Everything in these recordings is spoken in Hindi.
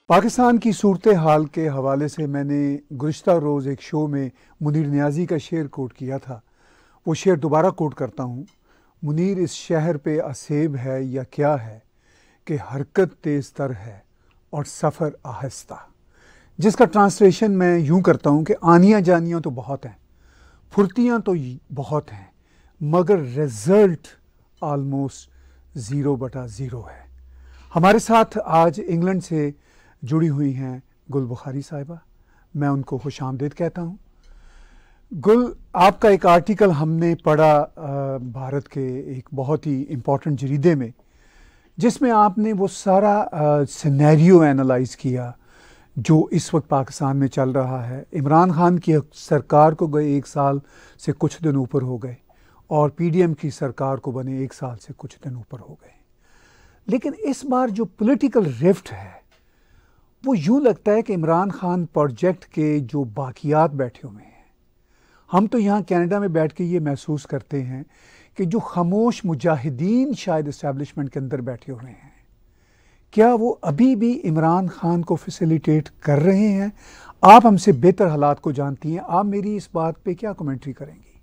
पाकिस्तान की सूरत हाल के हवाले से मैंने गुज़िश्ता रोज़ एक शो में मुनीर नियाज़ी का शेर कोट किया था। वो शेर दोबारा कोट करता हूँ। मुनीर इस शहर पे असेब है या क्या है कि हरकत तेज़ तर है और सफ़र आहिस्ता। जिसका ट्रांसलेशन मैं यूँ करता हूँ कि आनियाँ जानियाँ तो बहुत हैं, फुर्तियाँ तो बहुत हैं, मगर रिज़ल्ट आलमोस्ट 0/0 है। हमारे साथ आज इंग्लैंड से जुड़ी हुई हैं गुल बुखारी साहिबा। मैं उनको खुशामदीद कहता हूँ। गुल, आपका एक आर्टिकल हमने पढ़ा भारत के एक बहुत ही इम्पोर्टेंट जरीदे में, जिसमें आपने वो सारा सिनेरियो एनालाइज किया जो इस वक्त पाकिस्तान में चल रहा है। इमरान खान की सरकार को गए 1 साल से कुछ दिन ऊपर हो गए और पीडीएम की सरकार को बने 1 साल से कुछ दिन ऊपर हो गए। लेकिन इस बार जो पॉलिटिकल रिफ्ट है वो यूँ लगता है कि इमरान खान प्रोजेक्ट के जो बाकियात बैठे हुए हैं, हम तो यहाँ कनाडा में बैठ के ये महसूस करते हैं कि जो खामोश मुजाहिदीन शायद इस्टेब्लिशमेंट के अंदर बैठे हुए हैं, क्या वो अभी भी इमरान खान को फैसिलिटेट कर रहे हैं? आप हमसे बेहतर हालात को जानती हैं, आप मेरी इस बात पे क्या कमेंट्री करेंगी?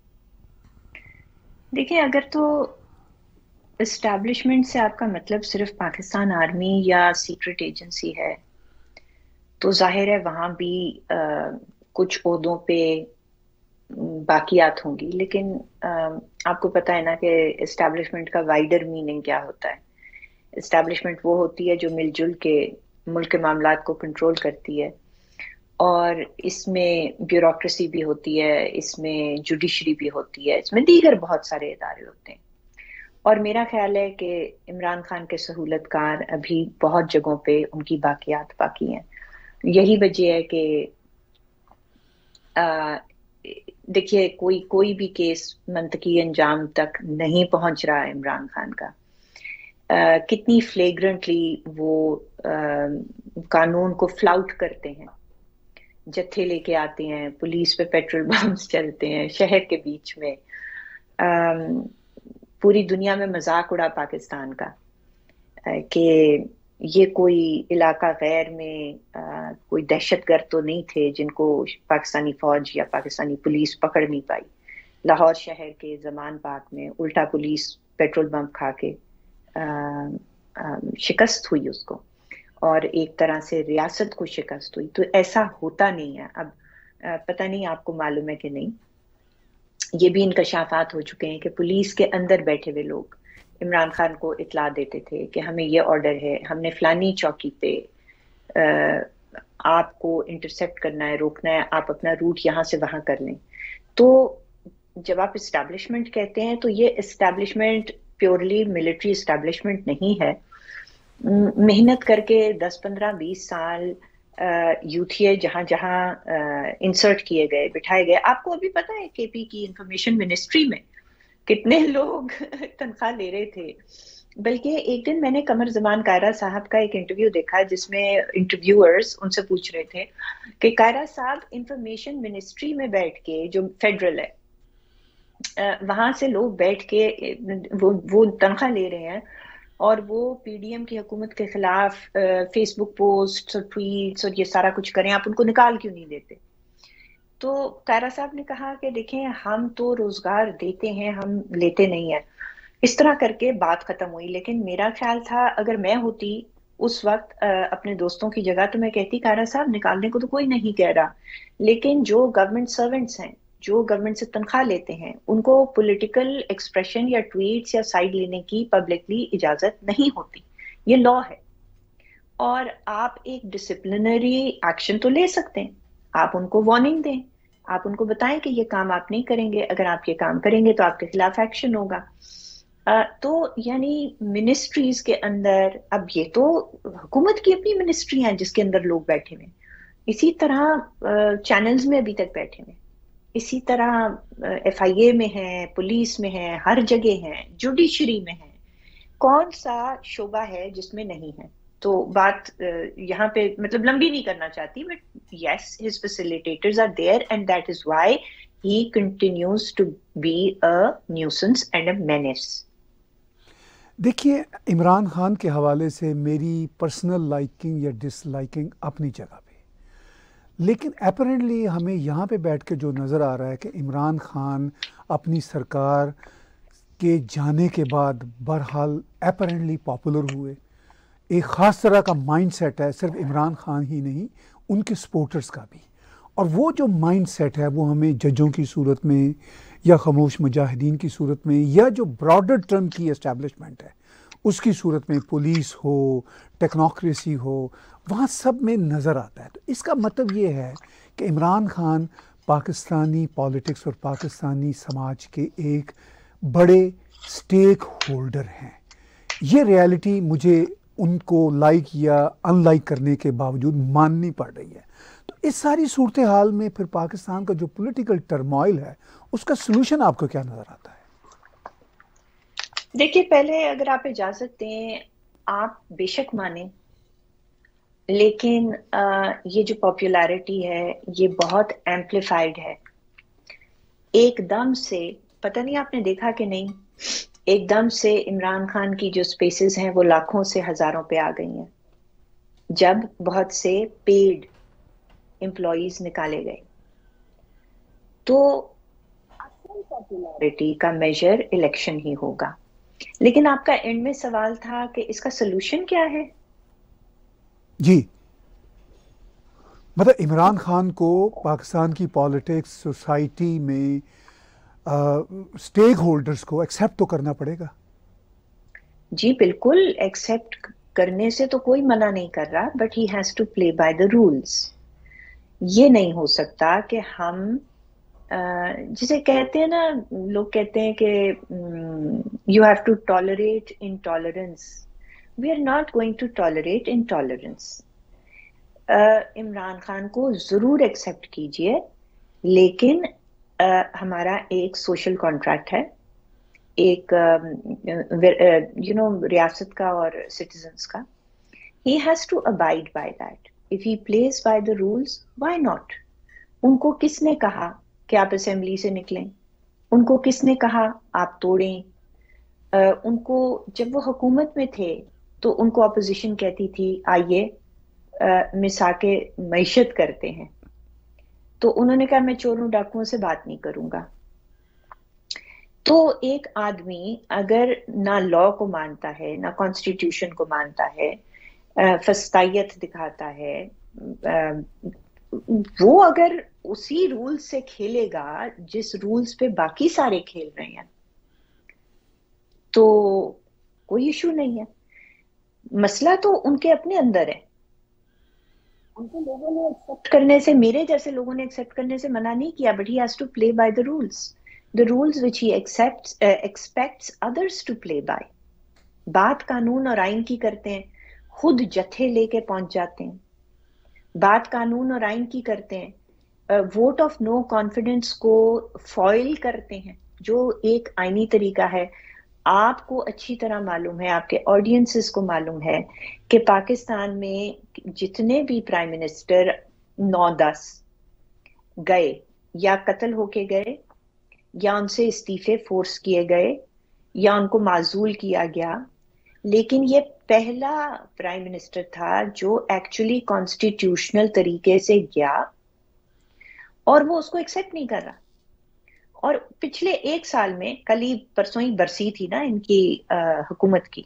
देखिए, अगर तो इस्टेब्लिशमेंट से आपका मतलब सिर्फ पाकिस्तान आर्मी या सीक्रेट एजेंसी है, तो जाहिर है वहां भी कुछ ओहदों पे बाकियात होंगी। लेकिन आपको पता है ना कि इस्टेब्लिशमेंट का वाइडर मीनिंग क्या होता है। इस्टेब्लिशमेंट वो होती है जो मिलजुल के मुल्क के मामलात को कंट्रोल करती है, और इसमें ब्यूरोक्रेसी भी होती है, इसमें जुडिशरी भी होती है, इसमें दीगर बहुत सारे इदारे होते हैं। और मेरा ख्याल है कि इमरान खान के सहूलतकार अभी बहुत जगहों पे उनकी बाकियात बाकी हैं। यही वजह है कि देखिए, कोई कोई भी केस मंतकी अंजाम तक नहीं पहुंच रहा है इमरान खान का। कितनी फ्लेग्रेंटली वो कानून को फ्लाउट करते हैं, जत्थे लेके आते हैं, पुलिस पे पेट्रोल बम्स चलते हैं शहर के बीच में। पूरी दुनिया में मजाक उड़ा पाकिस्तान का कि ये कोई इलाका गैर में कोई दहशतगर्द तो नहीं थे जिनको पाकिस्तानी फौज या पाकिस्तानी पुलिस पकड़ नहीं पाई। लाहौर शहर के जमान पाक में उल्टा पुलिस पेट्रोल बम खा के शिकस्त हुई उसको, और एक तरह से रियासत को शिकस्त हुई। तो ऐसा होता नहीं है। अब पता नहीं आपको मालूम है कि नहीं, ये भी इंकशाफात हो चुके हैं कि पुलिस के अंदर बैठे हुए लोग इमरान खान को इतला देते थे कि हमें ये ऑर्डर है, हमने फलानी चौकी पे आपको इंटरसेप्ट करना है, रोकना है, आप अपना रूट यहाँ से वहां कर लें। तो जब आप इस्टेब्लिशमेंट कहते हैं तो ये इस्टेब्लिशमेंट प्योरली मिलिट्री इस्टेब्लिशमेंट नहीं है। मेहनत करके 10, 15, 20 साल यूथिये जहां जहां इंसर्ट किए गए, बिठाए गए। आपको अभी पता है केपी की इंफॉर्मेशन मिनिस्ट्री में कितने लोग तनख्वाह ले रहे थे। बल्कि एक दिन मैंने कमर जमान कायरा साहब का एक इंटरव्यू देखा जिसमें इंटरव्यूअर्स उनसे पूछ रहे थे कि कायरा साहब इंफॉर्मेशन मिनिस्ट्री में बैठ के, जो फेडरल है, वहां से लोग बैठ के वो तनख्वाह ले रहे हैं और वो पीडीएम की हुकूमत के खिलाफ फेसबुक पोस्ट और ट्वीट्स और ये सारा कुछ करें, आप उनको निकाल क्यों नहीं देते? तो कायरा साहब ने कहा कि देखें, हम तो रोजगार देते हैं, हम लेते नहीं है। इस तरह करके बात खत्म हुई। लेकिन मेरा ख्याल था अगर मैं होती उस वक्त अपने दोस्तों की जगह, तो मैं कहती कायरा साहब निकालने को तो कोई नहीं कह रहा, लेकिन जो गवर्नमेंट सर्वेंट्स हैं, जो गवर्नमेंट से तनख्वाह लेते हैं, उनको पॉलिटिकल एक्सप्रेशन या ट्वीट्स या साइड लेने की पब्लिकली इजाजत नहीं होती। ये लॉ है। और आप एक डिसिप्लिनरी एक्शन तो ले सकते हैं, आप उनको वार्निंग दें, आप उनको बताएं कि ये काम आप नहीं करेंगे, अगर आप ये काम करेंगे तो आपके खिलाफ एक्शन होगा। तो यानी मिनिस्ट्रीज के अंदर, अब ये तो हुकूमत की अपनी मिनिस्ट्री है जिसके अंदर लोग बैठे हुए, इसी तरह चैनल्स में अभी तक बैठे हुए, इसी तरह एफआईए में है, पुलिस में है, हर जगह है, जुडिशरी में है। कौन सा शोबा है जिसमें नहीं है? तो बात यहाँ पे मतलब लंबी नहीं करना चाहती, but yes, his facilitators are there and that is why he continues to be a nuisance and a menace. देखिए, इमरान खान के हवाले से मेरी पर्सनल लाइकिंग या डिसलाइकिंग अपनी जगह पे, लेकिन अपेरेंटली हमें यहाँ पे बैठ के जो नज़र आ रहा है कि इमरान खान अपनी सरकार के जाने के बाद बहरहाल अपेरेंटली पॉपुलर हुए। एक ख़ास तरह का माइंड सेट है, सिर्फ इमरान खान ही नहीं, उनके सपोर्टर्स का भी। और वो जो माइंड सेट है वो हमें जजों की सूरत में या खामोश मुजाहिदीन की सूरत में या जो ब्रॉडर टर्म की एस्टैब्लिशमेंट है उसकी सूरत में, पुलिस हो, टेक्नोक्रेसी हो, वहाँ सब में नज़र आता है। तो इसका मतलब ये है कि इमरान खान पाकिस्तानी पॉलिटिक्स और पाकिस्तानी समाज के एक बड़े स्टेक होल्डर हैं। ये रियलिटी मुझे उनको लाइक या अनलाइक करने के बावजूद माननी पड़ रही है। तो इस सारी सूरत हाल में फिर पाकिस्तान का जो पॉलिटिकल टर्मोइल है उसका सलूशन आपको क्या नज़र आता है? देखिए, पहले अगर आप इजाजत दें, आप बेशक माने, लेकिन ये जो पॉपुलैरिटी है ये बहुत एम्प्लीफाइड है। एकदम से, पता नहीं आपने देखा कि नहीं, एकदम से इमरान खान की जो स्पेसेस हैं वो लाखों से हजारों पे आ गई हैं, जब बहुत से पेड एम्प्लॉइज निकाले गए। तो असल पॉपुलैरिटी का मेजर इलेक्शन ही होगा। लेकिन आपका एंड में सवाल था कि इसका सलूशन क्या है? जी, मतलब इमरान खान को पाकिस्तान की पॉलिटिक्स, सोसाइटी में स्टेक होल्डर्स को एक्सेप्ट तो करना पड़ेगा। जी बिल्कुल, एक्सेप्ट करने से तो कोई मना नहीं कर रहा, but he has to play by the rules. ये नहीं हो सकता कि हम जिसे कहते हैं ना, लोग कहते हैं कि you have to tolerate intolerance. We are not going to tolerate intolerance. Imran Khan को जरूर एक्सेप्ट कीजिए, लेकिन हमारा एक सोशल कॉन्ट्रैक्ट है, एक रियासत का और सिटीजन्स का। He has to abide by that. If he plays by the rules, why not? उनको किसने कहा कि आप असेंबली से निकलें? उनको किसने कहा आप तोड़ें? उनको, जब वो हुकूमत में थे तो उनको अपोजिशन कहती थी आइए मिसा के मईशत करते हैं, तो उन्होंने कहा मैं चोरों डाकुओं से बात नहीं करूंगा। तो एक आदमी अगर ना लॉ को मानता है, ना कॉन्स्टिट्यूशन को मानता है, फस्तायत दिखाता है, वो अगर उसी रूल्स से खेलेगा जिस रूल्स पे बाकी सारे खेल रहे हैं, तो कोई इशू नहीं है। मसला तो उनके अपने अंदर है। उनको लोगों ने एक्सेप्ट करने से, मेरे जैसे लोगों ने एक्सेप्ट करने से मना नहीं किया, but he has to play by the rules which he expects others to play by. बात कानून और आइन की करते हैं, खुद जत्थे लेके पहुंच जाते हैं। बात कानून और आइन की करते हैं, वोट ऑफ नो कॉन्फिडेंस को फॉइल करते हैं, जो एक आईनी तरीका है। आपको अच्छी तरह मालूम है, आपके ऑडियंसेस को मालूम है कि पाकिस्तान में जितने भी प्राइम मिनिस्टर 9-10 गए, या कत्ल होके गए, या उनसे इस्तीफे फोर्स किए गए, या उनको माजूल किया गया, लेकिन ये पहला प्राइम मिनिस्टर था जो एक्चुअली कॉन्स्टिट्यूशनल तरीके से गया, और वो उसको एक्सेप्ट नहीं कर रहा। और पिछले एक साल में, कल ही परसों ही बरसी थी ना इनकी हुकूमत की,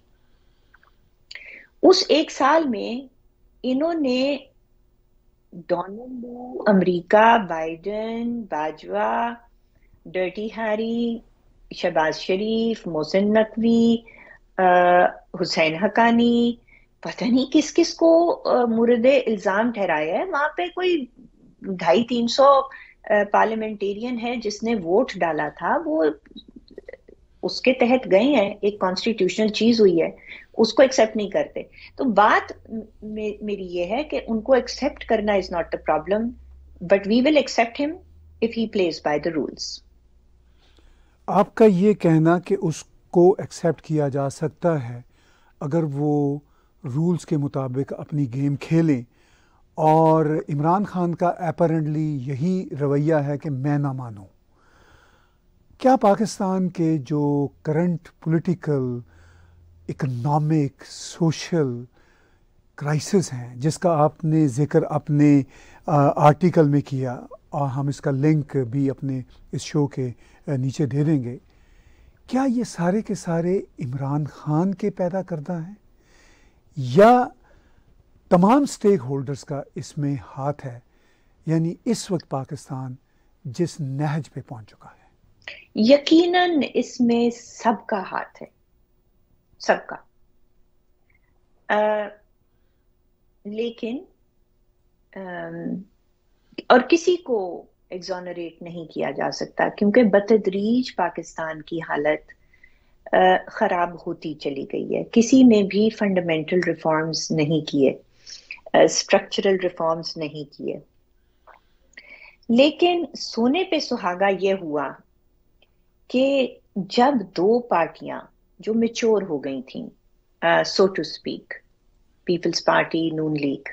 उस एक साल में इन्होंने Donald Lu, America, Biden, Bajwa, Dirty Harry, Shehbaz Sharif, Mohsin Naqvi, Hussain Haqqani, पता नहीं किस किस को मुर्दे इल्जाम ठहराया है। वहां पे कोई 250-300 पार्लियामेंटेरियन है जिसने वोट डाला था, वो उसके तहत गए हैं, एक कॉन्स्टिट्यूशनल चीज हुई है, उसको एक्सेप्ट नहीं करते। तो बात मेरी ये है कि उनको एक्सेप्ट करना is not the problem, but we will accept him if he plays by the rules. आपका ये कहना कि उसको एक्सेप्ट किया जा सकता है अगर वो रूल्स के मुताबिक अपनी गेम खेलें, और इमरान खान का अपेरेंटली यही रवैया है कि मैं ना मानूं। क्या पाकिस्तान के जो current political economic social crisis हैं जिसका आपने जिक्र अपने आर्टिकल में किया और हम इसका लिंक भी अपने इस शो के नीचे दे देंगे, क्या ये सारे के सारे इमरान खान के पैदा करदा हैं या तमाम स्टेक होल्डर्स का इसमें हाथ है? यानी इस वक्त पाकिस्तान जिस नहज पे पहुंच चुका है, यकीनन इसमें सबका हाथ है, सबका। लेकिन और किसी को एग्जोनरेट नहीं किया जा सकता क्योंकि बतदरीज पाकिस्तान की हालत खराब होती चली गई है। किसी ने भी फंडामेंटल रिफॉर्म्स नहीं किए, स्ट्रक्चरल रिफॉर्म्स नहीं किए। लेकिन सोने पे सुहागा ये हुआ कि जब दो पार्टियां जो मैच्योर हो गई थीं, so to speak, Peoples Party, Noon League,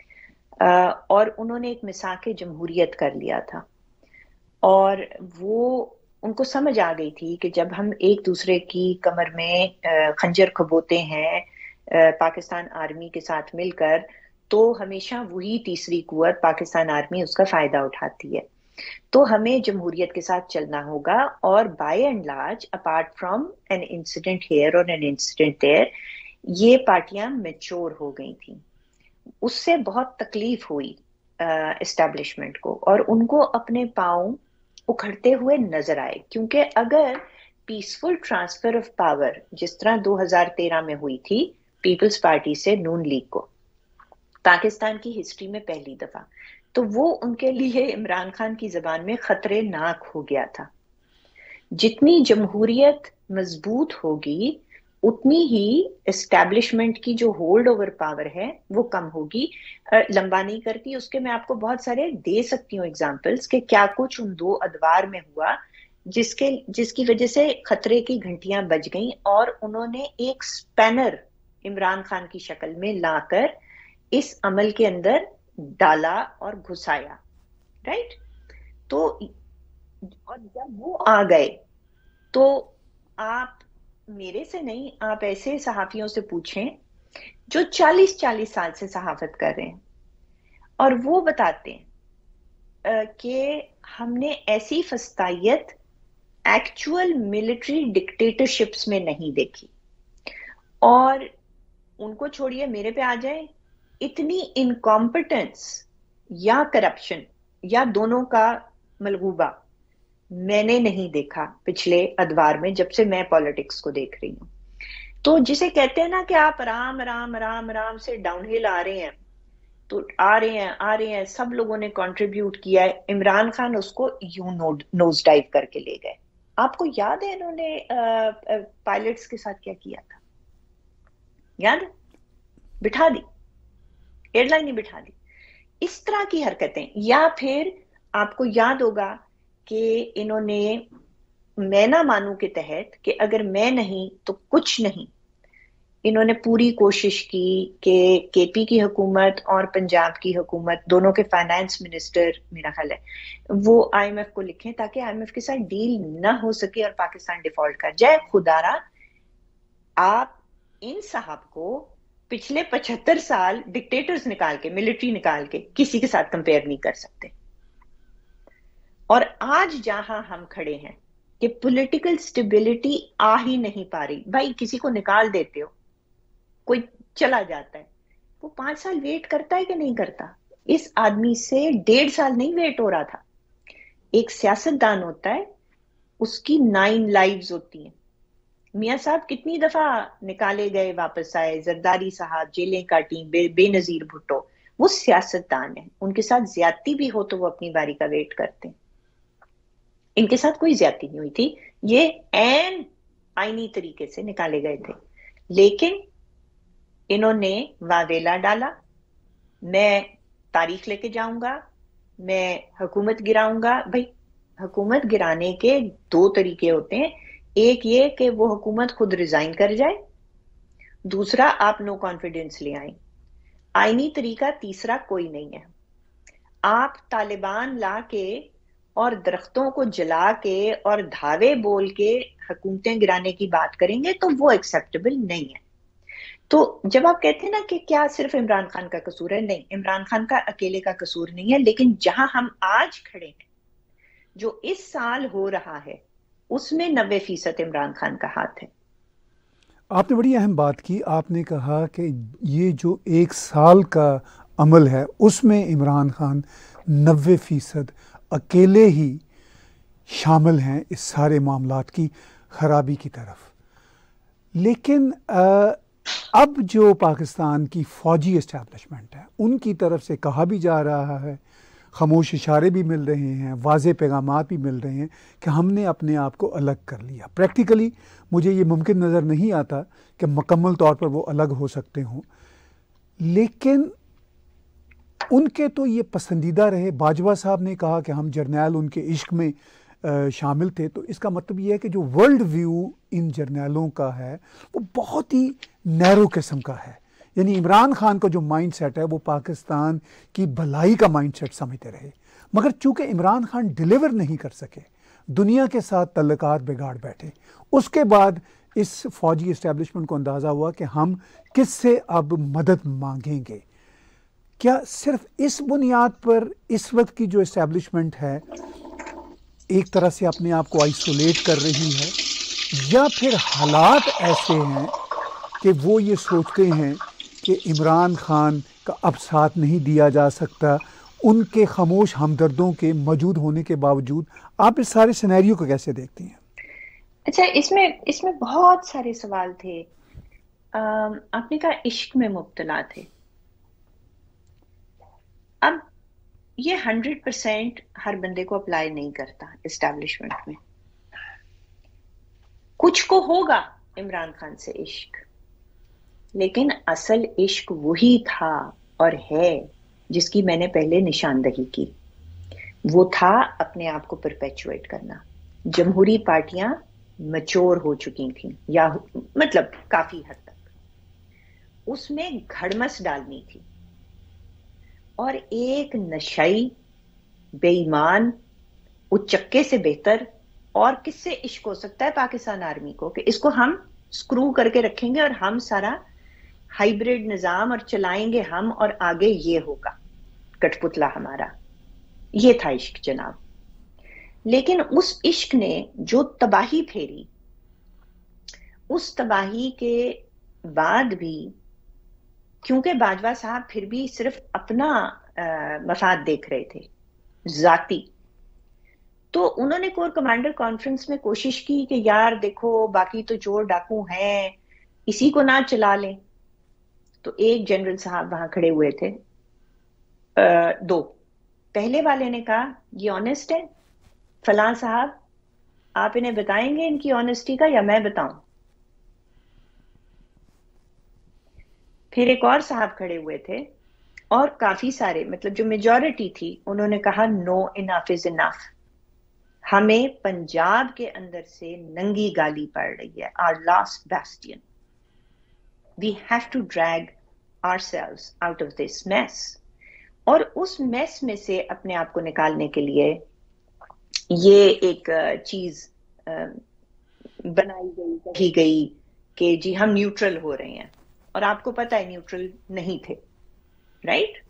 और उन्होंने एक मिसाक जमहूरियत कर लिया था और वो उनको समझ आ गई थी कि जब हम एक दूसरे की कमर में खंजर खबोते हैं पाकिस्तान आर्मी के साथ मिलकर, तो हमेशा वही तीसरी कुव्वत पाकिस्तान आर्मी उसका फायदा उठाती है। तो हमें जमहूरियत के साथ चलना होगा और by and large apart from an incident here or an incident there, ये पार्टियां मैच्योर हो गई थी। उससे बहुत तकलीफ हुई एस्टैब्लिशमेंट को और उनको अपने पांव उखड़ते हुए नजर आए, क्योंकि अगर पीसफुल ट्रांसफर ऑफ पावर जिस तरह 2013 में हुई थी पीपल्स पार्टी से नून लीग को, पाकिस्तान की हिस्ट्री में पहली दफा, तो वो उनके लिए इमरान खान की जबान में खतरे नाक हो गया था। जितनी जमहूरियत मजबूत होगी उतनी ही एस्टैब्लिशमेंट की जो होल्ड ओवर पावर है वो कम होगी। लंबा नहीं करती, उसके मैं आपको बहुत सारे दे सकती हूँ एग्जांपल्स कि क्या कुछ उन दो अदवार में हुआ जिसकी वजह से खतरे की घंटियां बज गईं और उन्होंने एक स्पैनर इमरान खान की शक्ल में लाकर इस अमल के अंदर डाला और घुसाया, राइट। तो और जब वो आ गए तो आप मेरे से नहीं, आप ऐसे सहाफियों से पूछें जो 40-40 साल से सहाफत कर रहे हैं और वो बताते हैं कि हमने ऐसी फस्तायत एक्चुअल मिलिट्री डिक्टेटरशिप्स में नहीं देखी। और उनको छोड़िए, मेरे पे आ जाए, इतनी इनकॉम्पिटेंस या करप्शन या दोनों का मलगूबा मैंने नहीं देखा पिछले अदवार में, जब से मैं पॉलिटिक्स को देख रही हूं। तो जिसे कहते हैं ना कि आप राम राम राम राम से डाउनहिल आ रहे हैं, तो आ रहे हैं, सब लोगों ने कंट्रीब्यूट किया है, इमरान खान उसको यूं नोज डाइव करके ले गए। आपको याद है इन्होंने पायलट्स के साथ क्या किया था? याद है? बिठा दी, एयरलाइन ही बिठा दी। इस तरह की हरकतें। या फिर आपको याद होगा कि इन्होंने मैं ना मानू के तहत कि अगर मैं नहीं तो कुछ नहीं, इन्होंने पूरी कोशिश की कि केपी की हुकूमत और पंजाब की हुकूमत दोनों के फाइनेंस मिनिस्टर, मेरा ख्याल है, वो आईएमएफ को लिखें ताकि आईएमएफ के साथ डील ना हो सके और पाकिस्तान डिफॉल्ट कर जाए। खुदारा, आप इन साहब को पिछले 75 साल डिक्टेटर्स निकाल के, मिलिट्री निकाल के किसी के साथ कंपेयर नहीं कर सकते। और आज जहां हम खड़े हैं कि पॉलिटिकल स्टेबिलिटी आ ही नहीं पा रही, भाई किसी को निकाल देते हो, कोई चला जाता है, वो 5 साल वेट करता है कि नहीं करता? इस आदमी से 1.5 साल नहीं वेट हो रहा था। एक सियासतदान होता है, उसकी 9 लाइव्स होती हैं। मियां साहब कितनी दफा निकाले गए, वापस आए, जरदारी साहब जेलें काटी, बेनजीर भुट्टो, वो सियासतदान है। उनके साथ ज्यादती भी हो तो वो अपनी बारी का वेट करते हैं। इनके साथ कोई ज्यादती नहीं हुई थी, ये ऐन आईनी तरीके से निकाले गए थे। लेकिन इन्होंने वावेला डाला, मैं तारीख लेके जाऊंगा, मैं हुकूमत गिराऊंगा। भाई हुकूमत गिराने के 2 तरीके होते हैं, एक ये कि वो हुकूमत खुद रिजाइन कर जाए, दूसरा आप नो कॉन्फिडेंस ले आए। आईनी तरीका तीसरा कोई नहीं है। आप तालिबान ला के और दरख्तों को जला के और धावे बोल के हुकूमतें गिराने की बात करेंगे तो वो एक्सेप्टेबल नहीं है। तो जब आप कहते हैं ना कि क्या सिर्फ इमरान खान का कसूर है, नहीं, इमरान खान का अकेले का कसूर नहीं है, लेकिन जहां हम आज खड़े हैं, जो इस साल हो रहा है, उसमें 90% इमरान खान का हाथ है। आपने बड़ी अहम बात की, आपने कहा कि ये जो 1 साल का अमल है उसमें इमरान खान 90% अकेले ही शामिल हैं इस सारे मामलात की खराबी की तरफ। लेकिन अब जो पाकिस्तान की फ़ौजी इस्टेब्लिशमेंट है उनकी तरफ से कहा भी जा रहा है, खामोश इशारे भी मिल रहे हैं, वाज़े पैगामात भी मिल रहे हैं कि हमने अपने आप को अलग कर लिया। प्रैक्टिकली मुझे ये मुमकिन नज़र नहीं आता कि मुकम्मल तौर पर वो अलग हो सकते हों, लेकिन उनके तो ये पसंदीदा रहे। बाजवा साहब ने कहा कि हम जर्नैल उनके इश्क में शामिल थे, तो इसका मतलब ये है कि जो वर्ल्ड व्यू इन जर्नैलों का है वो बहुत ही नैरो किस्म का है। यानी इमरान खान का जो माइंड सेट है वो पाकिस्तान की भलाई का माइंड सेट समझते रहे, मगर चूंकि इमरान खान डिलीवर नहीं कर सके, दुनिया के साथ तल्लुकात बिगाड़ बैठे, उसके बाद इस फौजी इस्टेब्लिशमेंट को अंदाज़ा हुआ कि हम किससे अब मदद मांगेंगे। क्या सिर्फ इस बुनियाद पर इस वक्त की जो इस्टेब्लिशमेंट है एक तरह से अपने आप को आइसोलेट कर रही है, या फिर हालात ऐसे हैं कि वो ये सोचते हैं कि इमरान खान का अब साथ नहीं दिया जा सकता, उनके खामोश हमदर्दों के मौजूद होने के बावजूद? आप इस सारे सिनेरियो को कैसे देखती हैं? अच्छा, इसमें बहुत सारे सवाल थे। आपने कहा इश्क में मुब्तला थे। अब ये 100% हर बंदे को अप्लाई नहीं करता एस्टैब्लिशमेंट में। कुछ को होगा इमरान खान से इश्क, लेकिन असल इश्क वही था और है जिसकी मैंने पहले निशानदही की। वो था अपने आप को परपेचुएट करना। जमहूरी पार्टियां मैच्योर हो चुकी थी, या मतलब काफी हद तक उसमें घड़मस डालनी थी, और एक नशाई बेईमान उच्चक्के से बेहतर और किससे इश्क हो सकता है पाकिस्तान आर्मी को, कि इसको हम स्क्रू करके रखेंगे और हम सारा हाइब्रिड निजाम और चलाएंगे हम, और आगे ये होगा कठपुतला हमारा। ये था इश्क जनाब। लेकिन उस इश्क ने जो तबाही फेरी, उस तबाही के बाद भी, क्योंकि बाजवा साहब फिर भी सिर्फ अपना मफाद देख रहे थे जाती, तो उन्होंने कोर कमांडर कॉन्फ्रेंस में कोशिश की कि यार देखो बाकी तो चोर डाकू हैं, इसी को ना चला लें। तो एक जनरल साहब वहां खड़े हुए थे, दो। पहले वाले ने कहा ये ऑनेस्ट है, फलां साहब आप इन्हें बताएंगे इनकी ऑनेस्टी का, या मैं बताऊं? फिर एक और साहब खड़े हुए थे, और काफी सारे, मतलब जो मेजॉरिटी थी, उन्होंने कहा नो, इनफ इज इनफ। हमें पंजाब के अंदर से नंगी गाली पड़ रही है, our last bastion, we have to drag ourselves out of this mess. और उस मेस में से अपने आप को निकालने के लिए ये एक चीज बनाई गई, कही गई कि जी हम न्यूट्रल हो रहे हैं, और आपको पता है न्यूट्रल नहीं थे, राइट?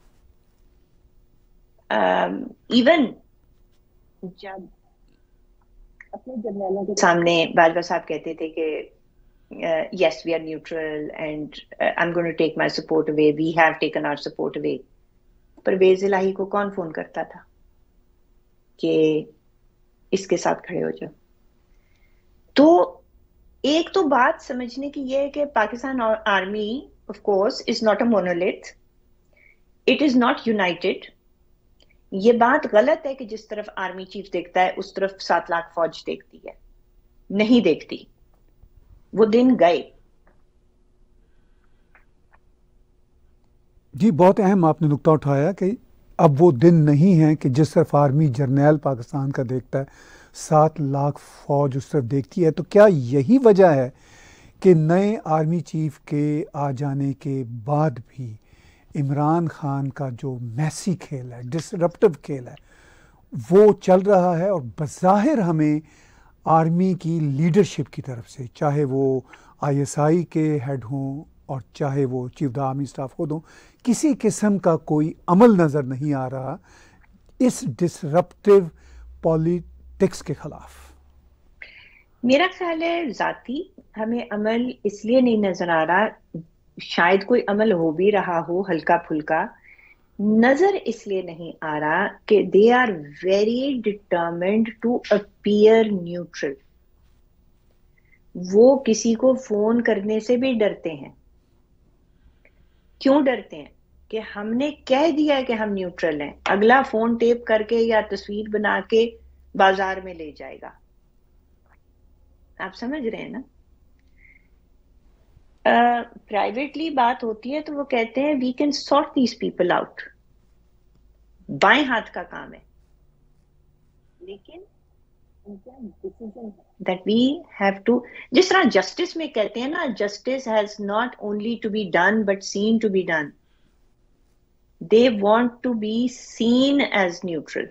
इवन जब अपने जर्नलों के सामने बाजवा साहब कहते थे कि yes we are neutral and I'm going to take my support away, we have taken our support away, Parvez इलाही को कौन फोन करता था कि इसके साथ खड़े हो जाओ? तो एक तो बात समझने की यह है कि Pakistan army of course is not a monolith, it is not united. ये बात गलत है कि जिस तरफ आर्मी चीफ देखता है उस तरफ 7 लाख फौज देखती है, नहीं देखती। वो दिन गए। जी, बहुत अहम आपने नुक्ता उठाया कि अब वो दिन नहीं है कि जिस तरफ आर्मी जर्नैल पाकिस्तान का देखता है 7 लाख फौज उस तरफ देखती है। तो क्या यही वजह है कि नए आर्मी चीफ के आ जाने के बाद भी इमरान खान का जो मैसी खेल है, डिसरप्टिव खेल है, वो चल रहा है और बज़ाहिर हमें आर्मी की लीडरशिप की तरफ से, चाहे वो आईएसआई के हेड हों और चाहे वो चीफ द आर्मी स्टाफ खुद हों, किसी किस्म का कोई अमल नज़र नहीं आ रहा इस डिसरप्टिव पॉलिटिक्स के खिलाफ। मेरा ख्याल है जाती हमें अमल इसलिए नहीं नजर आ रहा, शायद कोई अमल हो भी रहा हो हल्का फुल्का, नजर इसलिए नहीं आ रहा कि they are very determined to appear neutral. वो किसी को फोन करने से भी डरते हैं। क्यों डरते हैं? कि हमने कह दिया है कि हम न्यूट्रल हैं, अगला फोन टेप करके या तस्वीर बना के बाजार में ले जाएगा। आप समझ रहे हैं ना? प्राइवेटली बात होती है तो वो कहते हैं we can sort these people out, बाएं हाथ का काम है, लेकिन उनका डिसीजन है दैट वी हैव टू, जिस तरह जस्टिस में कहते हैं ना, justice has not only to be done but seen to be done. They want to be seen as neutral.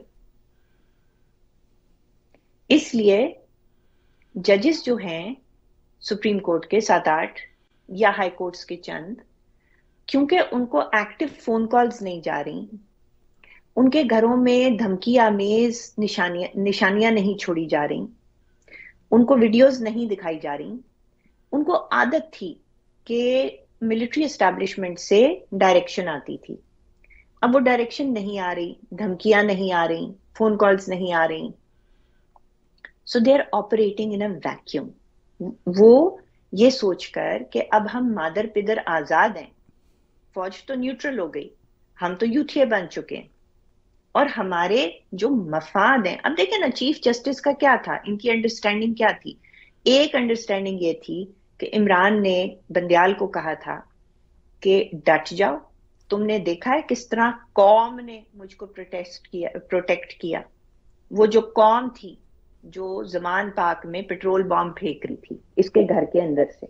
इसलिए जजेस जो हैं सुप्रीम कोर्ट के 7-8 या हाई कोर्ट्स के चंद, क्योंकि उनको एक्टिव फोन कॉल्स नहीं जा रही, उनके घरों में धमकी आमेज निशानियां नहीं छोड़ी जा रही, उनको वीडियोस नहीं दिखाई जा रही, उनको आदत थी कि मिलिट्री एस्टैब्लिशमेंट से डायरेक्शन आती थी। अब वो डायरेक्शन नहीं आ रही, धमकियां नहीं आ रही, फोन कॉल्स नहीं आ रही, so they are operating in a vacuum. वो ये सोचकर कि अब हम मादर पिदर आजाद हैं, फौज तो न्यूट्रल हो गई, हम तो यूथिया बन चुके हैं और हमारे जो मफाद हैं। अब देखें ना, चीफ जस्टिस का क्या था, इनकी अंडरस्टैंडिंग क्या थी? एक अंडरस्टैंडिंग ये थी कि इमरान ने बंदियाल को कहा था कि डट जाओ, तुमने देखा है किस तरह कौम ने मुझको प्रोटेक्ट किया। वो जो कौम थी जो जमान पाक में पेट्रोल बॉम्ब फेंक रही थी इसके घर के अंदर से,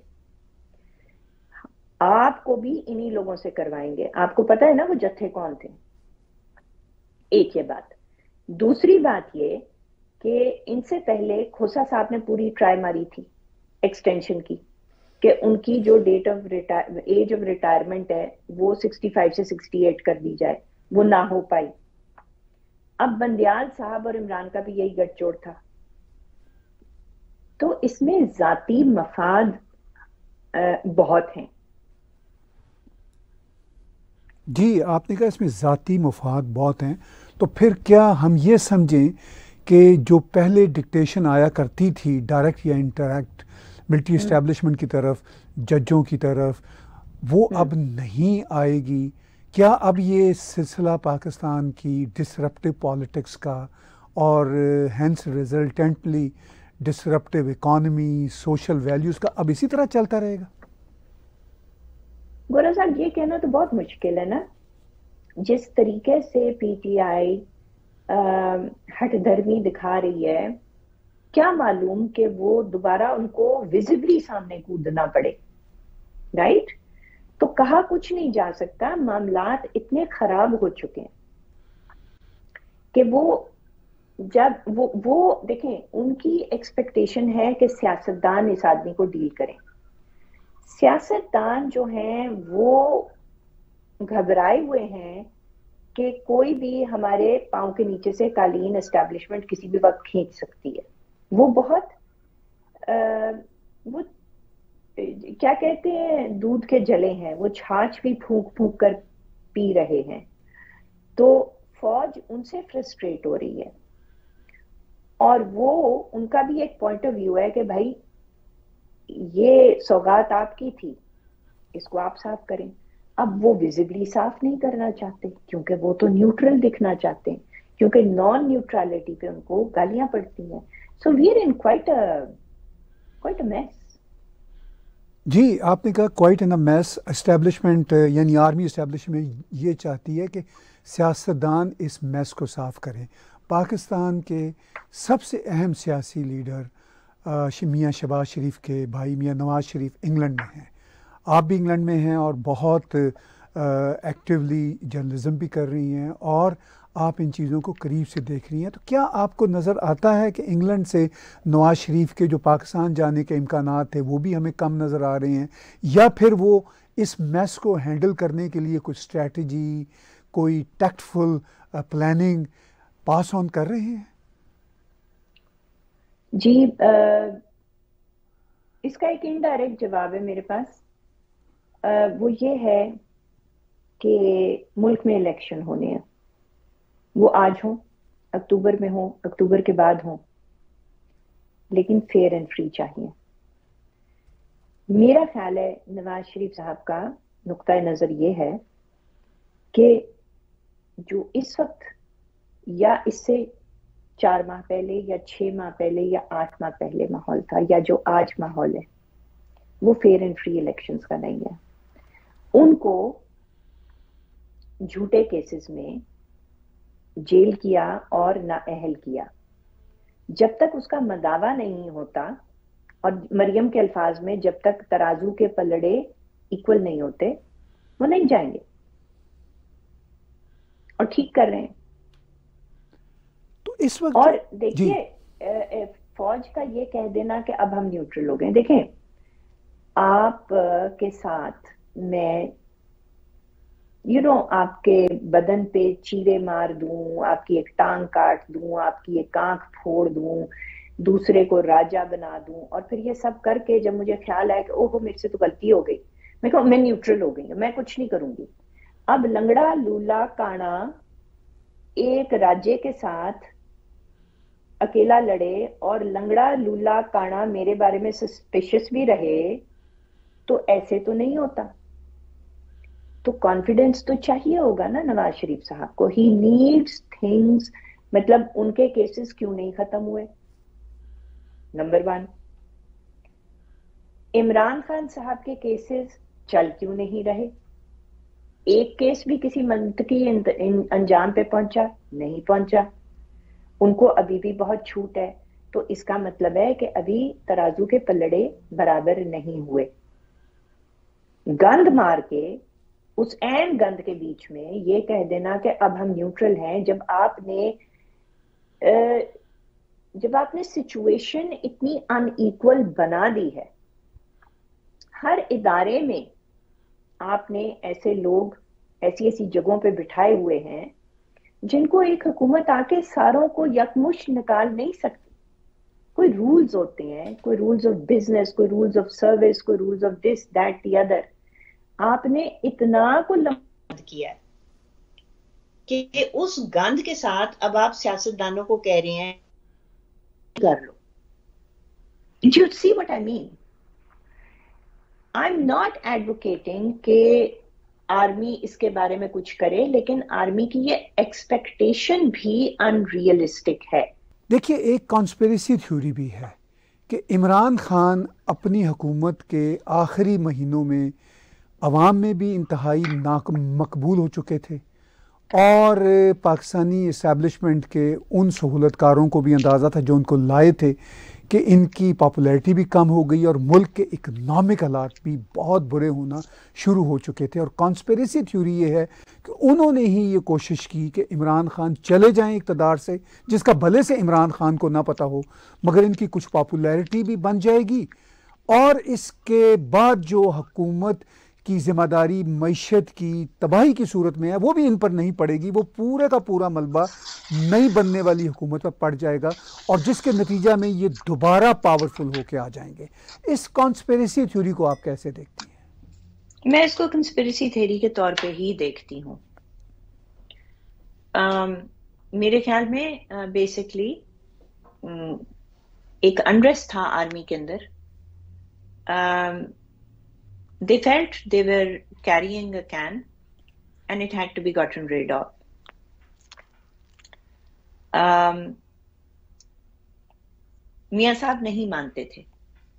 आपको भी इन्हीं लोगों से करवाएंगे। आपको पता है ना वो जत्थे कौन थे? एक ये बात। दूसरी बात ये कि इनसे पहले खोसा साहब ने पूरी ट्राई मारी थी एक्सटेंशन की, कि उनकी जो एज ऑफ रिटायरमेंट है वो 65 से 68 कर दी जाए, वो ना हो पाई। अब बंदियाल साहब और इमरान का भी यही गठजोड़ था। तो इसमें जाती मफाद बहुत हैं। जी, आपने कहा इसमें ज़ाती मफाद बहुत हैं, तो फिर क्या हम ये समझें कि जो पहले डिक्टेशन आया करती थी डायरेक्ट या इंटरैक्ट मिलिट्री इस्टेब्लिशमेंट की तरफ, जजों की तरफ, वो अब नहीं आएगी? क्या अब ये सिलसिला पाकिस्तान की डिसरप्टिव पॉलिटिक्स का और hence resultantly disruptive economy, social values का अब इसी तरह चलता रहेगा? गोरा साहब, ये कहना तो बहुत मुश्किल है ना। जिस तरीके से पीटीआई हठधर्मी दिखा रही है, क्या मालूम कि वो दोबारा उनको विजिबली सामने कूदना पड़े, राइट? तो कहा कुछ नहीं जा सकता, मामलात इतने खराब हो चुके हैं कि वो जब वो देखें, उनकी एक्सपेक्टेशन है कि सियासतदान इस आदमी को डील करें। सियासतदान जो हैं वो घबराए हुए हैं कि कोई भी हमारे पांव के नीचे से कालीन एस्टैब्लिशमेंट किसी भी वक्त खींच सकती है। वो बहुत वो क्या कहते हैं, दूध के जले हैं, वो छाछ भी फूंक फूंक कर पी रहे हैं। तो फौज उनसे फ्रस्ट्रेट हो रही है और वो उनका भी एक पॉइंट ऑफ व्यू है कि भाई ये सौगात आपकी थी, इसको आप साफ करें। अब वो विजिबली साफ नहीं करना चाहते क्योंकि वो तो न्यूट्रल दिखना चाहते हैं, क्योंकि नॉन न्यूट्रलिटी पे उनको गालियां पड़ती हैं। So we are in quite a mess. जी, आपने कहा quite in a mess. Establishment यानी आर्मी एस्टेब्लिशमेंट ये चाहती है कि सियासतदान इस मैस को साफ करें। पाकिस्तान के सबसे अहम सियासी लीडर मियाँ शहबाज शरीफ के भाई मियाँ नवाज शरीफ इंग्लैंड में हैं, आप भी इंग्लैंड में हैं और बहुत एक्टिवली जर्नलिज्म भी कर रही हैं और आप इन चीज़ों को करीब से देख रही हैं, तो क्या आपको नज़र आता है कि इंग्लैंड से नवाज शरीफ के जो पाकिस्तान जाने के इम्कानात थे वो भी हमें कम नज़र आ रहे हैं, या फिर वो इस मैस को हैंडल करने के लिए कुछ स्ट्रैटेजी, कोई टैक्टफुल प्लानिंग पास ऑन कर रहे हैं? जी, इसका एक इनडायरेक्ट जवाब है मेरे पास। वो ये है कि मुल्क में इलेक्शन होने हैं, वो आज हो, अक्टूबर में हो, अक्टूबर के बाद हो, लेकिन फेयर एंड फ्री चाहिए। मेरा ख्याल है नवाज शरीफ साहब का नुक्ता नजर ये है कि जो इस वक्त या इससे 4 माह पहले या 6 माह पहले या 8 माह पहले माहौल था, या जो आज माहौल है, वो फेयर एंड फ्री इलेक्शंस का नहीं है। उनको झूठे केसेस में जेल किया और नाअहल किया। जब तक उसका मदावा नहीं होता, और मरियम के अल्फाज में, जब तक तराजू के पलड़े इक्वल नहीं होते, वो नहीं जाएंगे, और ठीक कर रहे हैं। तो इस वक्त और देखिए, फौज का ये कह देना कि अब हम न्यूट्रल हो गए, देखें आप के साथ मैं आपके बदन पे चीरे मार दूं, आपकी एक टांग काट दूं, आपकी एक आंख फोड़ दूं, दूसरे को राजा बना दूं, और फिर ये सब करके जब मुझे ख्याल आया कि ओहो मेरे से तो गलती हो गई, मैं कहूँ मैं न्यूट्रल हो गई, मैं कुछ नहीं करूंगी। अब लंगड़ा लूला काना एक राज्य के साथ अकेला लड़े और लंगड़ा लूला काना मेरे बारे में सस्पिशियस भी रहे, तो ऐसे तो नहीं होता। तो कॉन्फिडेंस तो चाहिए होगा ना नवाज शरीफ साहब को। ही नीड्स थिंग्स, मतलब उनके केसेस क्यों नहीं खत्म हुए, नंबर 1। इमरान खान साहब के केसेस चल क्यों नहीं रहे? एक केस भी किसी मंतकी अंजाम पे पहुंचा नहीं पहुंचा। उनको अभी भी बहुत छूट है, तो इसका मतलब है कि अभी तराजू के पलड़े बराबर नहीं हुए। गंद मार के उस एंड गंद के बीच में ये कह देना कि अब हम न्यूट्रल हैं, जब आपने सिचुएशन इतनी अनइक्वल बना दी है, हर इदारे में आपने ऐसे लोग ऐसी ऐसी जगहों पे बिठाए हुए हैं जिनको एक हुकूमत आके सारों को यकमुश्त निकाल नहीं सकती। कोई रूल्स होते हैं, कोई रूल्स ऑफ बिजनेस, कोई रूल्स ऑफ सर्विस, कोई rules of this that the other. आपने इतना को लंबा किया है कि उस गंद के साथ अब आप सियासतदानों को कह रहे हैं कर लो। You see what I mean? I'm not advocating कि आर्मी इसके बारे में कुछ करे, लेकिन आर्मी की ये एक्सपेक्टेशन भी अनरियलिस्टिक है। देखिए, एक कॉन्स्पिरेसी थ्योरी भी है कि इमरान खान अपनी हुकूमत के आखिरी महीनों में अवाम में भी इंतहाई नामकबूल हो चुके थे, और पाकिस्तानी इस्टेब्लिशमेंट के उन सहूलतकारों को भी अंदाज़ा था जो उनको लाए थे कि इनकी पॉपुलैरिटी भी कम हो गई और मुल्क के इकनॉमिक हालात भी बहुत बुरे होना शुरू हो चुके थे। और कॉन्स्पिरेसी थ्योरी ये है कि उन्होंने ही ये कोशिश की कि इमरान खान चले जाएं इक़्तिदार से, जिसका भले से इमरान खान को ना पता हो, मगर इनकी कुछ पॉपुलैरिटी भी बन जाएगी, और इसके बाद जो हुकूमत की ज़िम्मेदारी मईशत की तबाही की सूरत में है वो भी इन पर नहीं पड़ेगी। वो पूरे का पूरा मलबा नई बनने वाली हुकूमत पर पड़ जाएगा, और जिसके नतीजा में ये दोबारा पावरफुल होके आ जाएंगे। इस कॉन्स्पिरेसी थ्योरी को आप कैसे देखती हैं? मैं इसको कंस्पिरेसी थ्योरी के तौर पे ही देखती हूँ। मेरे ख्याल में बेसिकली एक अनरेस्ट था आर्मी के अंदर। They felt they were carrying a can and it had to be gotten rid of. मियां साहब नहीं मानते थे।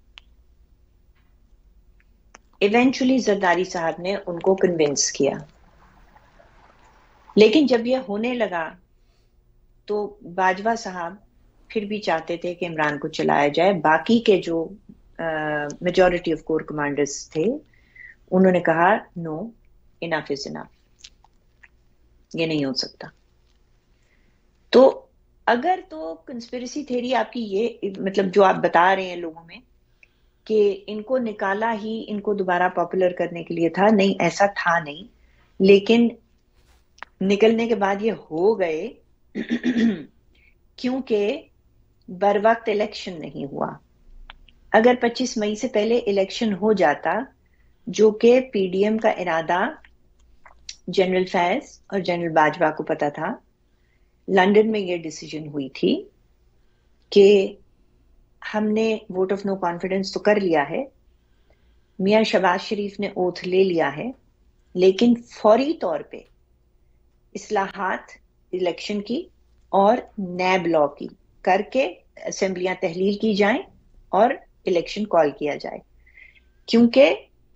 इवेंचुअली जरदारी साहब ने उनको कन्विंस किया, लेकिन जब यह होने लगा तो बाजवा साहब फिर भी चाहते थे कि इमरान को चलाया जाए। बाकी के जो मेजॉरिटी ऑफ कोर कमांडर्स थे, उन्होंने कहा नो, इनफ इज इनफ, ये नहीं हो सकता। तो अगर तो कंस्पिरेसी थ्योरी आपकी ये मतलब जो आप बता रहे हैं लोगों में कि इनको निकाला ही इनको दोबारा पॉपुलर करने के लिए था, नहीं ऐसा था नहीं, लेकिन निकलने के बाद ये हो गए क्योंकि बर वक्त इलेक्शन नहीं हुआ। अगर 25 मई से पहले इलेक्शन हो जाता, जो कि पीडीएम का इरादा जनरल फैज और जनरल बाजवा को पता था, लंदन में ये डिसीजन हुई थी कि हमने वोट ऑफ नो कॉन्फिडेंस तो कर लिया है, मियां शहबाज शरीफ ने ओथ ले लिया है, लेकिन फौरी तौर पे इस्लाहात इलेक्शन की और नैब लॉ की करके असेंबलियां तहलील की जाएं और इलेक्शन कॉल किया जाए, क्योंकि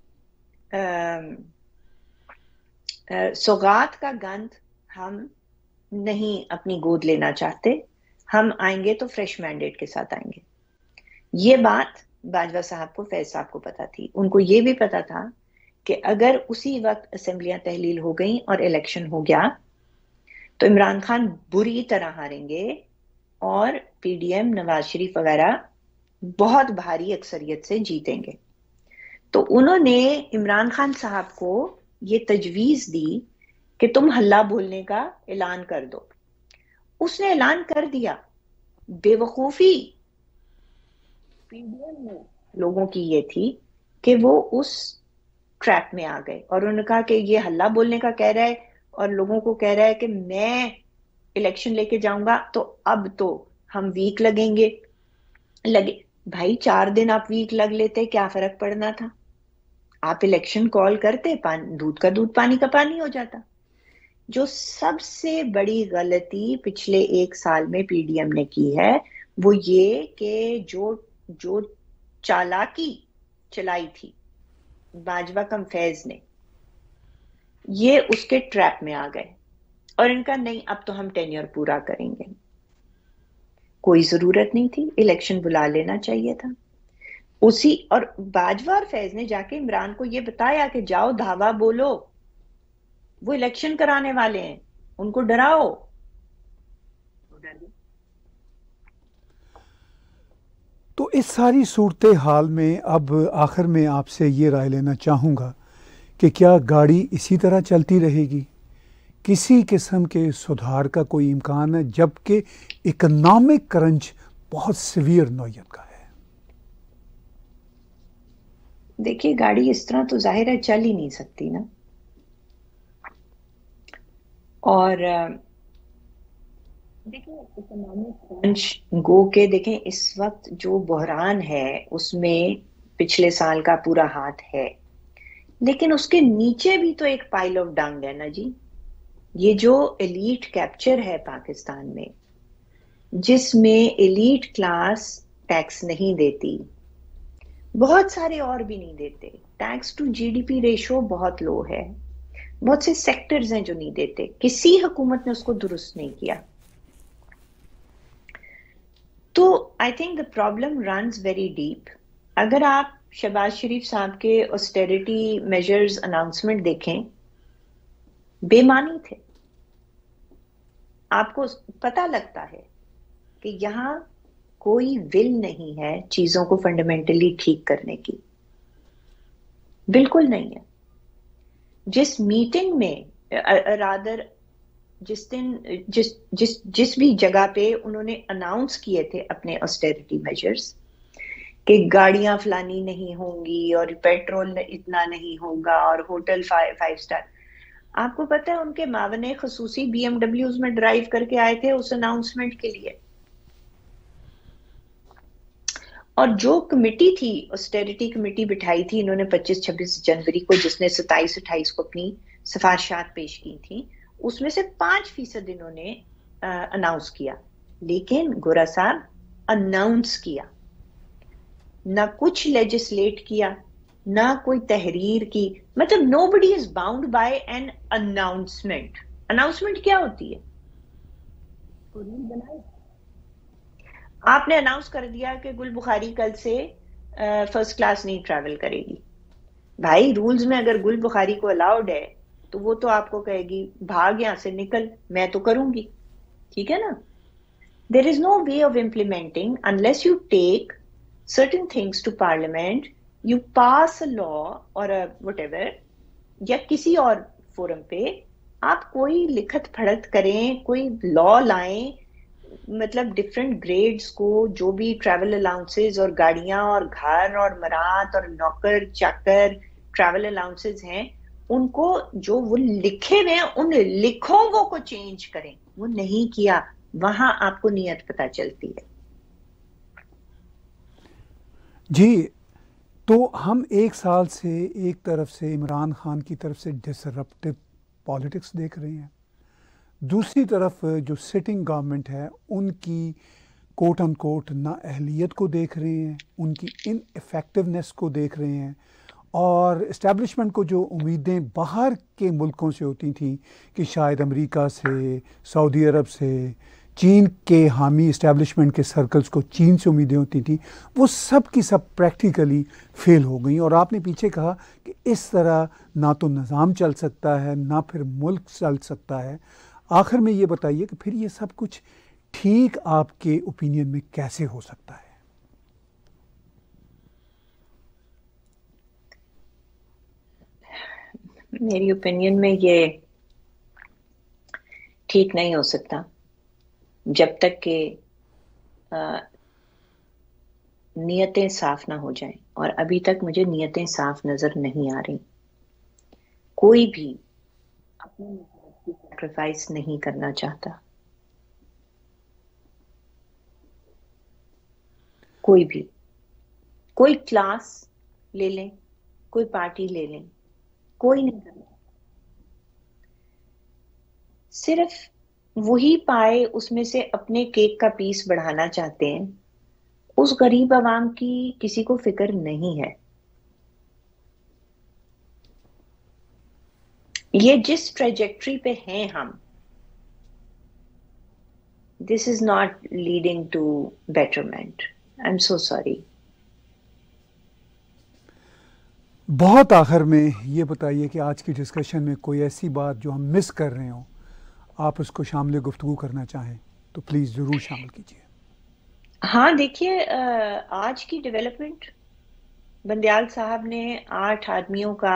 सौगात का गंध हम नहीं अपनी गोद लेना चाहते। हम आएंगे तो फ्रेश मैंडेट के साथ आएंगे। ये बात बाजवा साहब को, फैज साहब को पता थी। उनको ये भी पता था कि अगर उसी वक्त असेंबलियां तहलील हो गई और इलेक्शन हो गया तो इमरान खान बुरी तरह हारेंगे और पीडीएम, नवाज शरीफ वगैरह बहुत भारी अक्सरियत से जीतेंगे। तो उन्होंने इमरान खान साहब को ये तजवीज दी कि तुम हल्ला बोलने का ऐलान कर दो। उसने ऐलान कर दिया। बेवकूफी पीडीएम में लोगों की ये थी कि वो उस ट्रैप में आ गए और उन्होंने कहा कि ये हल्ला बोलने का कह रहा है और लोगों को कह रहा है कि मैं इलेक्शन लेके जाऊंगा, तो अब तो हम वीक लगे। भाई 4 दिन आप वीक लग लेते, क्या फर्क पड़ना था? आप इलेक्शन कॉल करते, दूध का दूध पानी का पानी हो जाता। जो सबसे बड़ी गलती पिछले 1 साल में पीडीएम ने की है वो ये कि जो चालाकी चलाई थी बाजवा कम फैज ने, ये उसके ट्रैप में आ गए और इनका नहीं, अब तो हम टेन्योर पूरा करेंगे। कोई जरूरत नहीं थी, इलेक्शन बुला लेना चाहिए था उसी। और बाजवा और फैज ने जाके इमरान को ये बताया कि जाओ धावा बोलो, वो इलेक्शन कराने वाले हैं, उनको डराओ। तो इस सारी सूरत हाल में अब आखिर में आपसे ये राय लेना चाहूँगा कि क्या गाड़ी इसी तरह चलती रहेगी? किसी किस्म के सुधार का कोई इम्कान है, जबकि इकोनॉमिक क्रंच बहुत सीवियर नौयत का है? देखिए, गाड़ी इस तरह तो जाहिर है चल ही नहीं सकती ना। और देखिए, इकोनॉमिक क्रंच गो के देखें, इस वक्त जो बहरान है उसमें पिछले साल का पूरा हाथ है, लेकिन उसके नीचे भी तो एक पाइल ऑफ डंग है ना जी। ये जो एलीट कैप्चर है पाकिस्तान में, जिसमें एलीट क्लास टैक्स नहीं देती, बहुत सारे और भी नहीं देते, टैक्स टू जीडीपी रेशो बहुत लो है, बहुत से सेक्टर्स हैं जो नहीं देते, किसी हुकूमत ने उसको दुरुस्त नहीं किया। तो I think the problem runs very deep. अगर आप शहबाज शरीफ साहब के ऑस्टेरिटी मेजर्स अनाउंसमेंट देखें, बेमानी थे। आपको पता लगता है कि यहां कोई विल नहीं है चीजों को फंडामेंटली ठीक करने की, बिल्कुल नहीं है। जिस मीटिंग में रादर जिस दिन जिस भी जगह पे उन्होंने अनाउंस किए थे अपने ऑस्टेरिटी मेजर्स कि गाड़ियां फलानी नहीं होंगी और पेट्रोल इतना नहीं होगा और होटल 5 स्टार, आपको पता है उनके मावने खसूसी बीएमडब्ल्यूज में ड्राइव करके आए थे उस अनाउंसमेंट के लिए। और जो कमेटी थी, ऑस्टेरिटी कमेटी बिठाई थी इन्होंने 25-26 जनवरी को, जिसने 27-28 को अपनी सिफारिशात पेश की थी, उसमें से 5% इन्होंने अनाउंस किया। लेकिन गोरा साहब अनाउंस किया, ना कुछ लेजिस्लेट किया, ना कोई तहरीर की। मतलब nobody is bound by an announcement. Announcement क्या होती है? आपने अनाउंस कर दिया कि गुल बुखारी कल से फर्स्ट क्लास नहीं ट्रैवल करेगी। भाई, रूल्स में अगर गुल बुखारी को अलाउड है तो वो तो आपको कहेगी भाग यहाँ से, निकल, मैं तो करूंगी, ठीक है ना। There is no way of implementing unless you take certain things to parliament, you pass a law or a whatever, या किसी और फोरम पे आप कोई लिखत पढ़त करें, कोई लॉ लाएं, मतलब डिफरेंट ग्रेड्स को, जो भी ट्रैवल अलाउंसेस और गाड़ियां और घर और मरात और नौकर चाकर ट्रैवल अलाउंसेस हैं, उनको जो वो लिखे हुए हैं उन लिखों को चेंज करें। वो नहीं किया, वहां आपको नियत पता चलती है। जी, तो हम एक साल से एक तरफ से इमरान खान की तरफ से डिसरप्टिव पॉलिटिक्स देख रहे हैं, दूसरी तरफ जो सिटिंग गवर्नमेंट है उनकी कोट अनकोट नाअहलियत को देख रहे हैं, उनकी इनइफेक्टिवनेस को देख रहे हैं, और इस्टेब्लिशमेंट को जो उम्मीदें बाहर के मुल्कों से होती थी कि शायद अमेरिका से, सऊदी अरब से, चीन के हामी इस्टेब्लिशमेंट के सर्कल्स को चीन से उम्मीदें होती थी, वो सब की सब प्रैक्टिकली फेल हो गई। और आपने पीछे कहा कि इस तरह ना तो निज़ाम चल सकता है ना फिर मुल्क चल सकता है। आखिर में ये बताइए कि फिर ये सब कुछ ठीक आपके ओपिनियन में कैसे हो सकता है? मेरी ओपिनियन में ये ठीक नहीं हो सकता जब तक कि नियतें साफ ना हो जाएं, और अभी तक मुझे नियतें साफ नजर नहीं आ रही। कोई भी अपनी सैक्रिफाइस नहीं करना चाहता, कोई भी। कोई क्लास ले लें, कोई पार्टी ले लें, कोई नहीं करना। सिर्फ वही पाए उसमें से अपने केक का पीस बढ़ाना चाहते हैं। उस गरीब आवाम की किसी को फिक्र नहीं है। ये जिस ट्रेजेक्ट्री पे हैं हम, this is not leading to betterment. I am so sorry. बहुत आखिर में ये बताइए कि आज की डिस्कशन में कोई ऐसी बात जो हम मिस कर रहे हो, आप उसको शामिल गुफ्तगू करना चाहें तो प्लीज़ ज़रूर शामिल कीजिए। हाँ, देखिए, आज की डेवलपमेंट, बंदयाल साहब ने 8 आदमियों का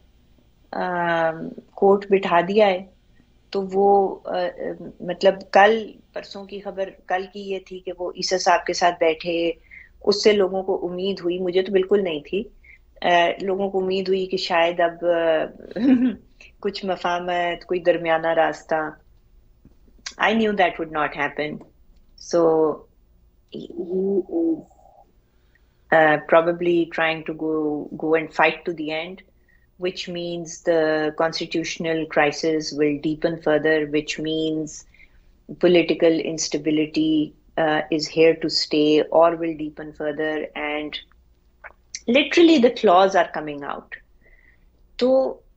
कोर्ट बिठा दिया है। तो वो मतलब कल परसों की खबर कल की ये थी कि वो ईसा साहब के साथ बैठे, उससे लोगों को उम्मीद हुई, मुझे तो बिल्कुल नहीं थी, लोगों को उम्मीद हुई कि शायद अब कुछ मफाहमत, कोई दरमियाना रास्ता। I knew that would not happen. So he is probably trying to go and fight to the end, which means the constitutional crisis will deepen further, which means political instability is here to stay or will deepen further, and literally the claws are coming out. तो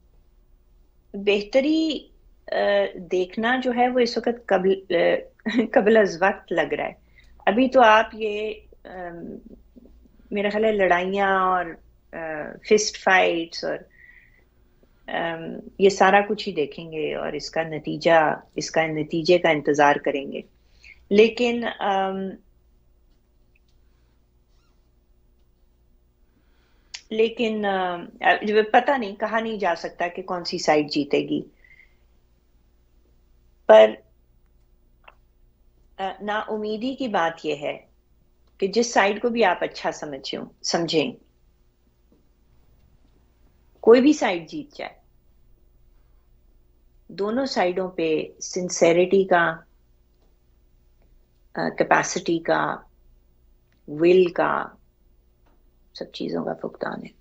बेहतरी देखना जो है वो इस वक्त कबल अज़ वक्त लग रहा है। अभी तो आप ये मेरा ख्याल है लड़ाइयाँ और फिस्ट फाइट्स और ये सारा कुछ ही देखेंगे और इसका नतीजे का इंतजार करेंगे। लेकिन पता नहीं, कहा नहीं जा सकता कि कौन सी साइड जीतेगी। पर नाउमीदी की बात यह है कि जिस साइड को भी आप अच्छा समझें, कोई भी साइड जीत जाए, दोनों साइडों पे सिंसेरिटी का, कैपेसिटी का, विल का, सब चीज़ों का फुकदान है।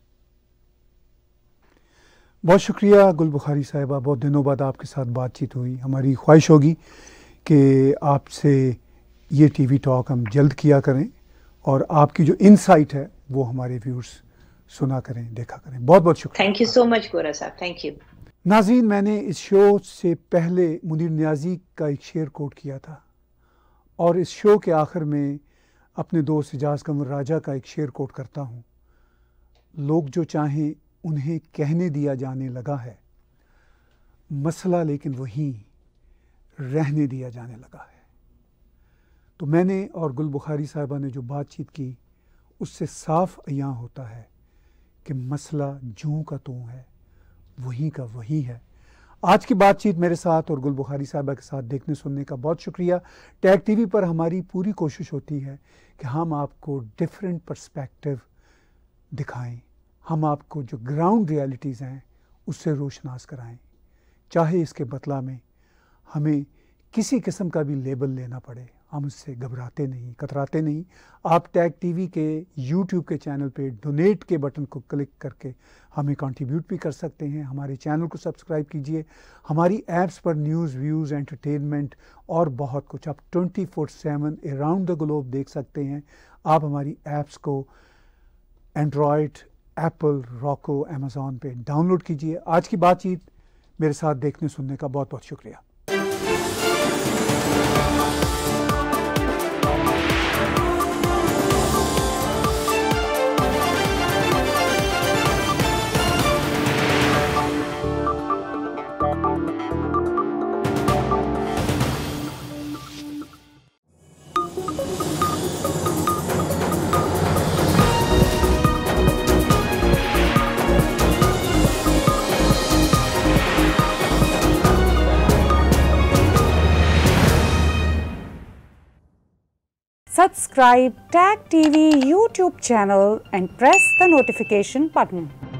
बहुत शुक्रिया गुल बुखारी साहिबा, बहुत दिनों बाद आपके साथ बातचीत हुई। हमारी ख्वाहिश होगी कि आपसे ये टीवी टॉक हम जल्द किया करें और आपकी जो इनसाइट है वो हमारे व्यूअर्स सुना करें, देखा करें। बहुत बहुत शुक्रिया। थैंक यू सो मच गोरा साहब, थैंक यू। नाज़रीन, मैंने इस शो से पहले मुनीर नियाज़ी का एक शेर कोट किया था और इस शो के आखिर में अपने दोस्त एजाज कमर राजा का एक शेर कोट करता हूँ। लोग जो चाहें उन्हें कहने दिया जाने लगा है, मसला लेकिन वहीं रहने दिया जाने लगा है। तो मैंने और गुल बुखारी साहिबा ने जो बातचीत की उससे साफ अयां होता है कि मसला जूं का तूं है, वहीं का वहीं है। आज की बातचीत मेरे साथ और गुल बुखारी साहिबा के साथ देखने सुनने का बहुत शुक्रिया। टैग टीवी पर हमारी पूरी कोशिश होती है कि हम आपको डिफरेंट पर्सपेक्टिव दिखाएं, हम आपको जो ग्राउंड रियलिटीज़ हैं उससे रोशनास कराएं, चाहे इसके बदला में हमें किसी किस्म का भी लेबल लेना पड़े, हम उससे घबराते नहीं, कतराते नहीं। आप टैग टीवी के यूट्यूब के चैनल पे डोनेट के बटन को क्लिक करके हमें कंट्रीब्यूट भी कर सकते हैं। हमारे चैनल को सब्सक्राइब कीजिए। हमारी ऐप्स पर न्यूज़, व्यूज़, एंटरटेनमेंट और बहुत कुछ आप 24/7 अराउंड द ग्लोब देख सकते हैं। आप हमारी ऐप्स को एंड्रॉयड, एप्पल, रॉको, अमेज़ॉन पे डाउनलोड कीजिए। आज की बातचीत मेरे साथ देखने सुनने का बहुत बहुत शुक्रिया। Subscribe Tag TV YouTube channel and press the notification button.